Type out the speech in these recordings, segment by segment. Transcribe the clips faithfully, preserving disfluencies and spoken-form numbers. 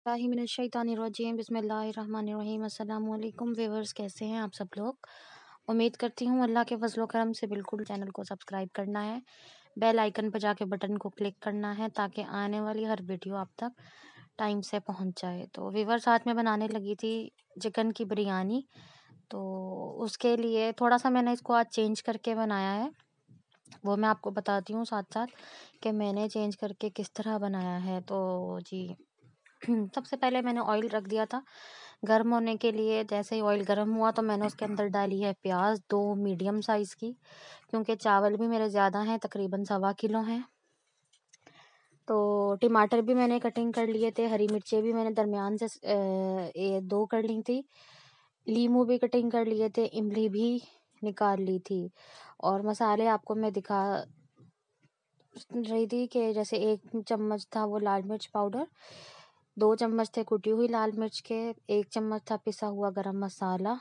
बिस्मिल्लाहिर्रहमानिर्रहीम बिस्मिल्लाहिर्रहमानिर्रहीम अस्सलाम वालेकुम व्यूअर्स, कैसे हैं आप सब लोग। उम्मीद करती हूँ अल्लाह के फजलो करम से बिल्कुल चैनल को सब्सक्राइब करना है, बेल आइकन पर जाके बटन को क्लिक करना है ताकि आने वाली हर वीडियो आप तक टाइम से पहुँच जाए। तो व्यूअर्स, साथ में बनाने लगी थी चिकन की बिरयानी। तो उसके लिए थोड़ा सा मैंने इसको आज चेंज करके बनाया है, वो मैं आपको बताती हूँ साथ साथ कि मैंने चेंज करके किस तरह बनाया है। तो जी सबसे पहले मैंने ऑयल रख दिया था गर्म होने के लिए। जैसे ही ऑयल गर्म हुआ तो मैंने उसके अंदर डाली है प्याज, दो मीडियम साइज़ की, क्योंकि चावल भी मेरे ज़्यादा हैं, तकरीबन सवा किलो हैं। तो टमाटर भी मैंने कटिंग कर लिए थे, हरी मिर्चें भी मैंने दरमियान से ए, दो कर ली थी, लीमू भी कटिंग कर लिए थे, इमली भी निकाल ली थी। और मसाले आपको मैं दिखा रही थी कि जैसे एक चम्मच था वो लाल मिर्च पाउडर, दो चम्मच थे कुटी हुई लाल मिर्च के, एक चम्मच था पिसा हुआ गरम मसाला,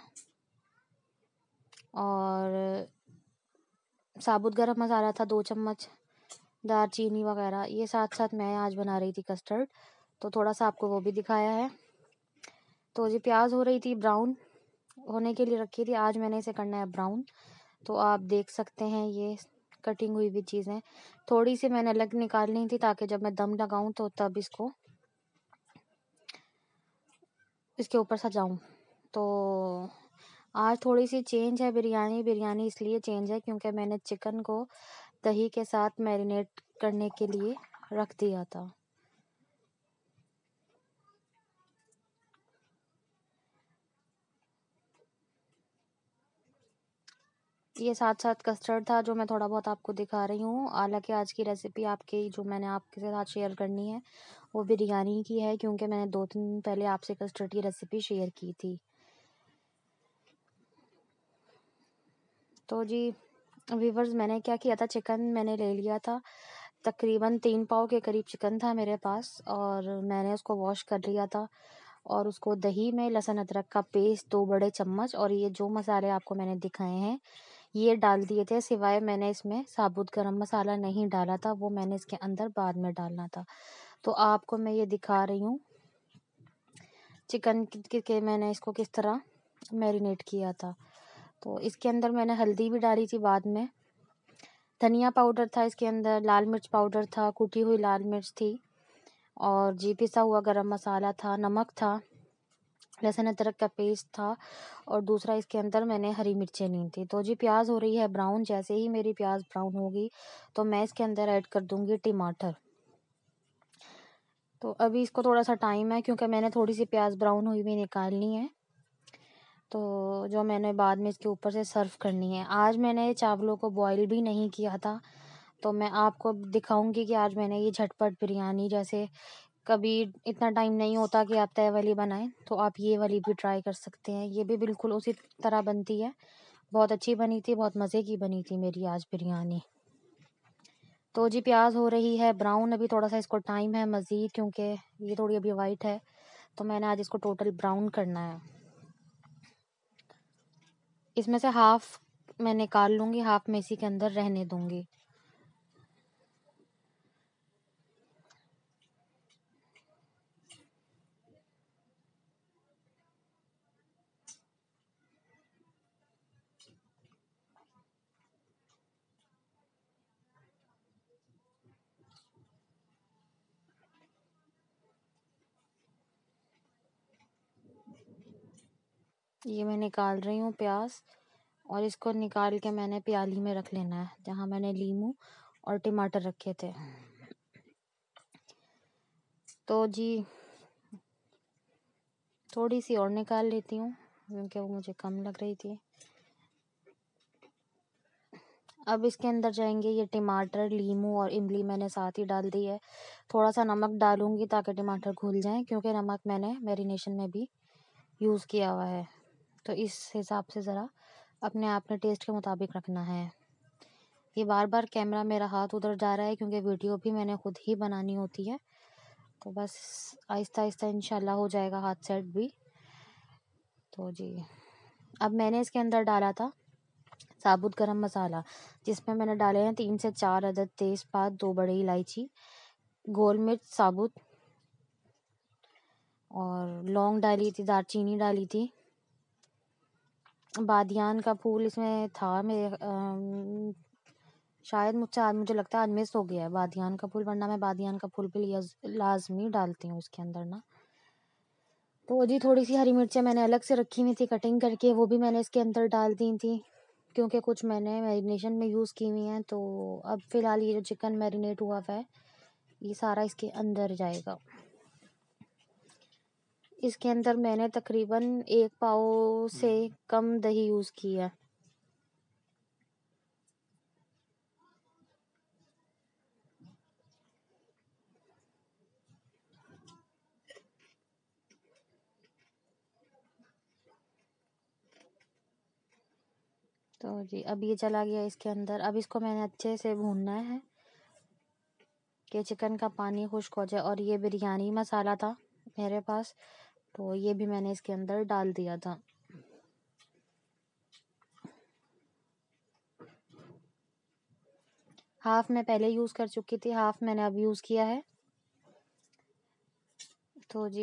और साबुत गरम मसाला था दो चम्मच, दालचीनी वगैरह। ये साथ साथ मैं आज बना रही थी कस्टर्ड, तो थोड़ा सा आपको वो भी दिखाया है। तो जी प्याज हो रही थी ब्राउन होने के लिए रखी थी, आज मैंने इसे करना है ब्राउन। तो आप देख सकते हैं ये कटिंग हुई हुई चीज़ें थोड़ी सी मैंने अलग निकालनी थी ताकि जब मैं दम लगाऊं तो तब इसको इसके ऊपर सजाऊं। तो आज थोड़ी सी चेंज है बिरयानी बिरयानी इसलिए चेंज है क्योंकि मैंने चिकन को दही के साथ मैरिनेट करने के लिए रख दिया था। ये साथ साथ कस्टर्ड था जो मैं थोड़ा बहुत आपको दिखा रही हूँ। हालांकि आज की रेसिपी आपकी जो मैंने आपके साथ शेयर करनी है वो बिरयानी की है, क्योंकि मैंने दो दिन पहले आपसे कस्टर्ड की रेसिपी शेयर की थी। तो जी व्यूवर्स, मैंने क्या किया था, चिकन मैंने ले लिया था, तकरीबन तीन पाव के करीब चिकन था मेरे पास, और मैंने उसको वॉश कर लिया था। और उसको दही में लहसुन अदरक का पेस्ट दो बड़े चम्मच और ये जो मसाले आपको मैंने दिखाए हैं ये डाल दिए थे, सिवाय मैंने इसमें साबुत गरम मसाला नहीं डाला था, वो मैंने इसके अंदर बाद में डालना था। तो आपको मैं ये दिखा रही हूँ चिकन के, के मैंने इसको किस तरह मैरिनेट किया था। तो इसके अंदर मैंने हल्दी भी डाली थी बाद में, धनिया पाउडर था इसके अंदर, लाल मिर्च पाउडर था, कुटी हुई लाल मिर्च थी, और जी पिसा हुआ गरम मसाला था, नमक था, लहसुन अदरक का पेस्ट था, और दूसरा इसके अंदर मैंने हरी मिर्चें ली थी। तो जी प्याज हो रही है ब्राउन, जैसे ही मेरी प्याज ब्राउन होगी तो मैं इसके अंदर ऐड कर दूंगी टमाटर। तो अभी इसको थोड़ा सा टाइम है क्योंकि मैंने थोड़ी सी प्याज ब्राउन हुई हुई निकालनी है, तो जो मैंने बाद में इसके ऊपर से सर्व करनी है। आज मैंने चावलों को बॉईल भी नहीं किया था, तो मैं आपको दिखाऊंगी कि आज मैंने ये झटपट बिरयानी, जैसे कभी इतना टाइम नहीं होता कि आप तय वाली बनाएं तो आप ये वाली भी ट्राई कर सकते हैं। ये भी बिल्कुल उसी तरह बनती है, बहुत अच्छी बनी थी, बहुत मज़े की बनी थी मेरी आज बिरयानी। तो जी प्याज हो रही है ब्राउन, अभी थोड़ा सा इसको टाइम है मज़ीद क्योंकि ये थोड़ी अभी वाइट है, तो मैंने आज इसको टोटल ब्राउन करना है। इसमें से हाफ मैं निकाल लूँगी, हाफ में इसी के अंदर रहने दूँगी। ये मैं निकाल रही हूँ प्याज, और इसको निकाल के मैंने प्याली में रख लेना है जहाँ मैंने लीमू और टमाटर रखे थे। तो जी थोड़ी सी और निकाल लेती हूँ क्योंकि वो मुझे कम लग रही थी। अब इसके अंदर जाएंगे ये टमाटर, लीमू और इमली मैंने साथ ही डाल दी है। थोड़ा सा नमक डालूंगी ताकि टमाटर घुल जाएं, क्योंकि नमक मैंने मैरिनेशन में भी यूज़ किया हुआ है। तो इस हिसाब से ज़रा अपने अपने टेस्ट के मुताबिक रखना है। ये बार बार कैमरा मेरा हाथ उधर जा रहा है क्योंकि वीडियो भी मैंने खुद ही बनानी होती है, तो बस आहिस्ता आहिस्ता इंशाल्लाह हो जाएगा हाथ सेट भी। तो जी अब मैंने इसके अंदर डाला था साबुत गरम मसाला, जिसमें मैंने डाले हैं तीन से चार अदद तेज़पात, दो बड़ी इलायची, गोल मिर्च साबुत, और लौंग डाली थी, दालचीनी डाली थी, बादियान का फूल इसमें था मेरे अम, शायद मुझसे आज मुझे लगता है आज मिस हो गया है बादियान का फूल, वरना मैं बादियान का फूल भी लिया लाजमी डालती हूँ इसके अंदर ना। तो जी थोड़ी सी हरी मिर्चें मैंने अलग से रखी हुई थी कटिंग करके, वो भी मैंने इसके अंदर डाल दी थी, क्योंकि कुछ मैंने मैरिनेशन में यूज़ की हुई हैं। तो अब फ़िलहाल ये जो चिकन मैरिनेट हुआ हुआ है ये सारा इसके अंदर जाएगा। इसके अंदर मैंने तकरीबन एक पाव से कम दही यूज़ की है। तो जी अब ये चला गया इसके अंदर। अब इसको मैंने अच्छे से भूनना है कि चिकन का पानी खुश्क हो जाए। और ये बिरयानी मसाला था मेरे पास, तो ये भी मैंने इसके अंदर डाल दिया था। हाफ मैं पहले यूज़ कर चुकी थी, हाफ मैंने अब यूज़ किया है। तो जी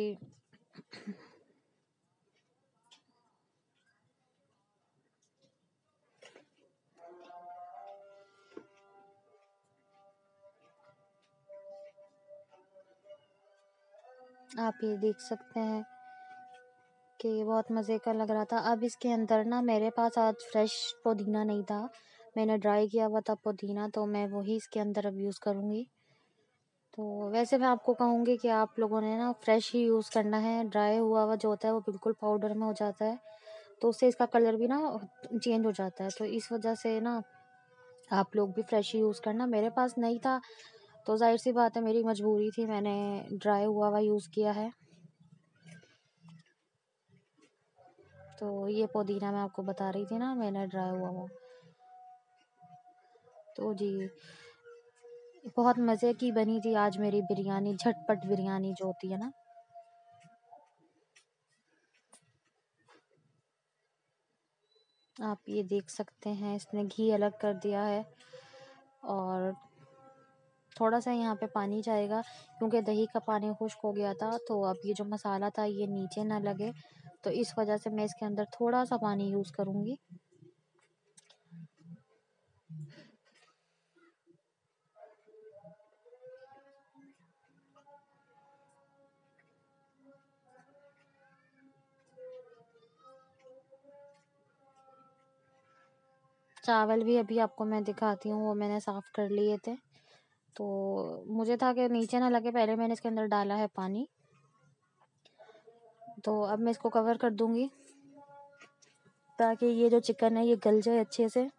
आप ये देख सकते हैं कि ये बहुत मज़े का लग रहा था। अब इसके अंदर ना मेरे पास आज फ्रेश पुदीना नहीं था, मैंने ड्राई किया हुआ था पुदीना, तो मैं वही इसके अंदर अब यूज़ करूँगी। तो वैसे मैं आपको कहूँगी कि आप लोगों ने ना फ्रेश ही यूज़ करना है। ड्राई हुआ हुआ जो होता है वो बिल्कुल पाउडर में हो जाता है, तो उससे इसका कलर भी ना चेंज हो जाता है। तो इस वजह से ना आप लोग भी फ्रेश ही यूज़ करना। मेरे पास नहीं था तो ज़ाहिर सी बात है मेरी मजबूरी थी, मैंने ड्राई हुआ हुआ यूज़ किया है। तो ये पुदीना मैं आपको बता रही थी ना मैंने ड्राई हुआ हुआ। तो जी बहुत मज़े की बनी थी आज मेरी बिरयानी, झटपट बिरयानी जो होती है ना। आप ये देख सकते हैं इसने घी अलग कर दिया है और थोड़ा सा यहाँ पे पानी जाएगा क्योंकि दही का पानी खुश्क हो गया था। तो अब ये जो मसाला था ये नीचे ना लगे, तो इस वजह से मैं इसके अंदर थोड़ा सा पानी यूज़ करूँगी। चावल भी अभी आपको मैं दिखाती हूँ, वो मैंने साफ़ कर लिए थे। तो मुझे था कि नीचे ना लगे, पहले मैंने इसके अंदर डाला है पानी। तो अब मैं इसको कवर कर दूँगी ताकि ये जो चिकन है ये गल जाए अच्छे से।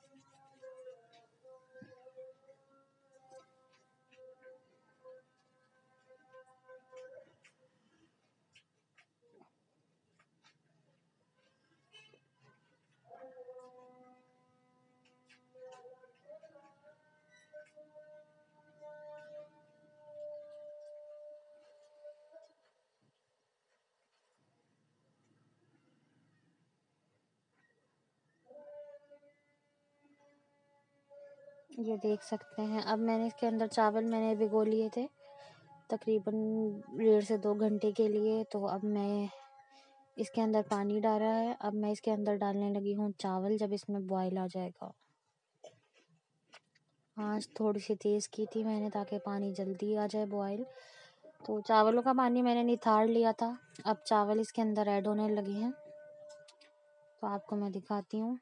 ये देख सकते हैं अब मैंने इसके अंदर चावल मैंने भिगो लिए थे तकरीबन डेढ़ से दो घंटे के लिए। तो अब मैं इसके अंदर पानी डाला है, अब मैं इसके अंदर डालने लगी हूँ चावल जब इसमें बॉयल आ जाएगा। आँच थोड़ी सी तेज़ की थी मैंने ताकि पानी जल्दी आ जाए बॉयल। तो चावलों का पानी मैंने निथार लिया था, अब चावल इसके अंदर ऐड होने लगे हैं। तो आपको मैं दिखाती हूँ।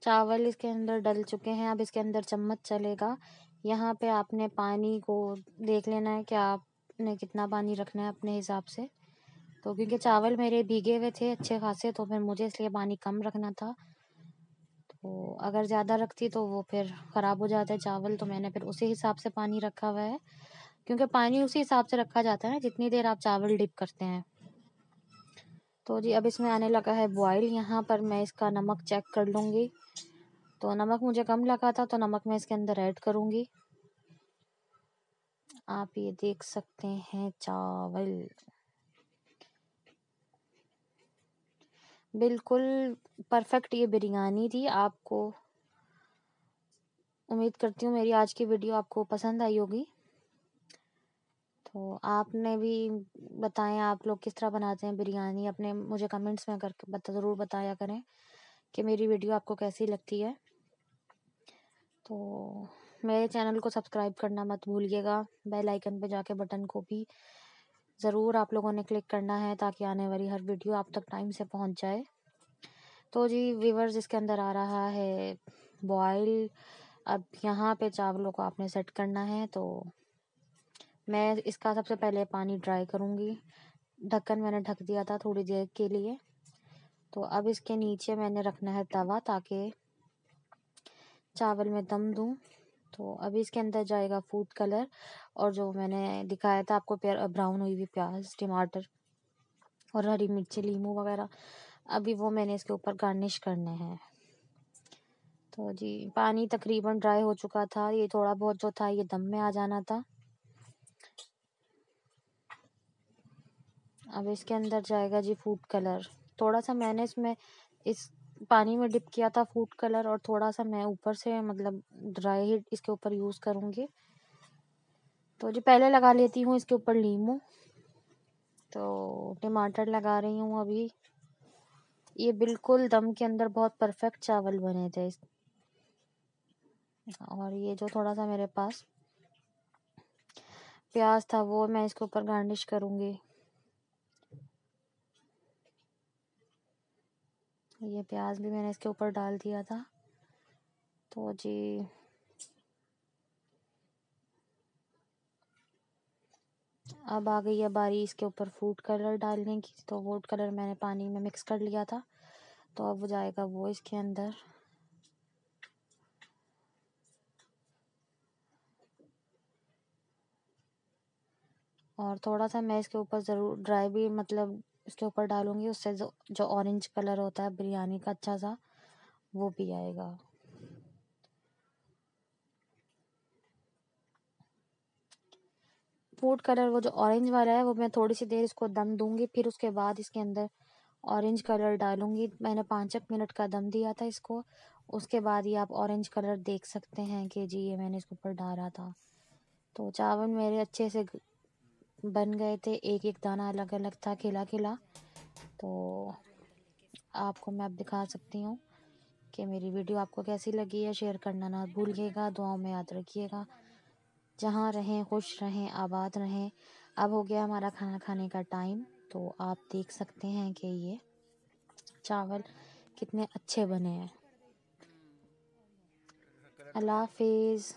चावल इसके अंदर डल चुके हैं। अब इसके अंदर चम्मच चलेगा। यहाँ पे आपने पानी को देख लेना है कि आपने कितना पानी रखना है अपने हिसाब से। तो क्योंकि चावल मेरे भीगे हुए थे अच्छे खासे, तो फिर मुझे इसलिए पानी कम रखना था। तो अगर ज़्यादा रखती तो वो फिर ख़राब हो जाता है चावल, तो मैंने फिर उसी हिसाब से पानी रखा हुआ है। क्योंकि पानी उसी हिसाब से रखा जाता है ना जितनी देर आप चावल डिप करते हैं। तो जी अब इसमें आने लगा है बॉयल। यहाँ पर मैं इसका नमक चेक कर लूँगी। तो नमक मुझे कम लगा था, तो नमक मैं इसके अंदर ऐड करूँगी। आप ये देख सकते हैं चावल बिल्कुल परफेक्ट ये बिरयानी थी। आपको उम्मीद करती हूँ मेरी आज की वीडियो आपको पसंद आई होगी। तो आपने भी बताएं आप लोग किस तरह बनाते हैं बिरयानी, अपने मुझे कमेंट्स में करके बता ज़रूर बताया करें कि मेरी वीडियो आपको कैसी लगती है। तो मेरे चैनल को सब्सक्राइब करना मत भूलिएगा। बेल आइकन पे जाके बटन को भी ज़रूर आप लोगों ने क्लिक करना है ताकि आने वाली हर वीडियो आप तक टाइम से पहुंच जाए। तो जी व्यूअर्स इसके अंदर आ रहा है बॉयल। अब यहाँ पे चावलों को आपने सेट करना है। तो मैं इसका सबसे पहले पानी ड्राई करूँगी। ढक्कन मैंने ढक दिया था थोड़ी देर के लिए। तो अब इसके नीचे मैंने रखना है तवा ताकि चावल में दम दूँ। तो अभी इसके अंदर जाएगा फूड कलर और जो मैंने दिखाया था आपको ब्राउन हुई हुई प्याज, टमाटर और हरी मिर्ची, लीमू वगैरह, अभी वो मैंने इसके ऊपर गार्निश करने हैं। तो जी पानी तकरीबन ड्राई हो चुका था। ये थोड़ा बहुत जो था ये दम में आ जाना था। अब इसके अंदर जाएगा जी फूड कलर। थोड़ा सा मैंने इसमें इस पानी में डिप किया था फूड कलर, और थोड़ा सा मैं ऊपर से मतलब ड्राई ही इसके ऊपर यूज़ करूँगी। तो जी पहले लगा लेती हूँ इसके ऊपर लीमू। तो टमाटर लगा रही हूँ अभी। ये बिल्कुल दम के अंदर बहुत परफेक्ट चावल बने थे। और ये जो थोड़ा सा मेरे पास प्याज था वो मैं इसके ऊपर गार्निश करूँगी। ये प्याज भी मैंने इसके ऊपर डाल दिया था। तो जी अब आ गई है बारी इसके ऊपर फूड कलर डालने की। तो फूड कलर मैंने पानी में मिक्स कर लिया था। तो अब जाएगा वो इसके अंदर। और थोड़ा सा मैं इसके ऊपर ज़रूर ड्राई भी मतलब इसके ऊपर डालूंगी। उससे जो जो ऑरेंज कलर होता है बिरयानी का अच्छा सा, वो भी आएगा। फूड कलर वो जो ऑरेंज वाला है वो मैं थोड़ी सी देर इसको दम दूंगी, फिर उसके बाद इसके अंदर ऑरेंज कलर डालूंगी। मैंने पाँच एक मिनट का दम दिया था इसको। उसके बाद ये आप ऑरेंज कलर देख सकते हैं कि जी ये मैंने इसके ऊपर डाला था। तो चावल मेरे अच्छे से बन गए थे, एक एक दाना अलग अलग था, खिला खिला। तो आपको मैं अब दिखा सकती हूँ कि मेरी वीडियो आपको कैसी लगी है। शेयर करना ना भूलिएगा, दुआओं में याद रखिएगा। जहाँ रहें खुश रहें, आबाद रहें। अब हो गया हमारा खाना खाने का टाइम। तो आप देख सकते हैं कि ये चावल कितने अच्छे बने हैं। अल्लाह हाफिज़।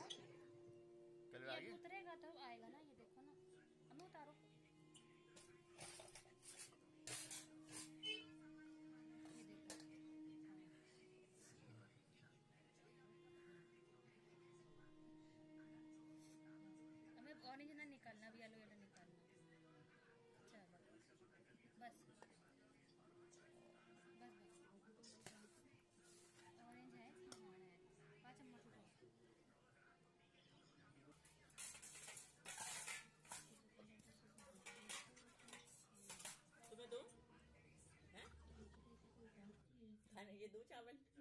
ये दो चावल।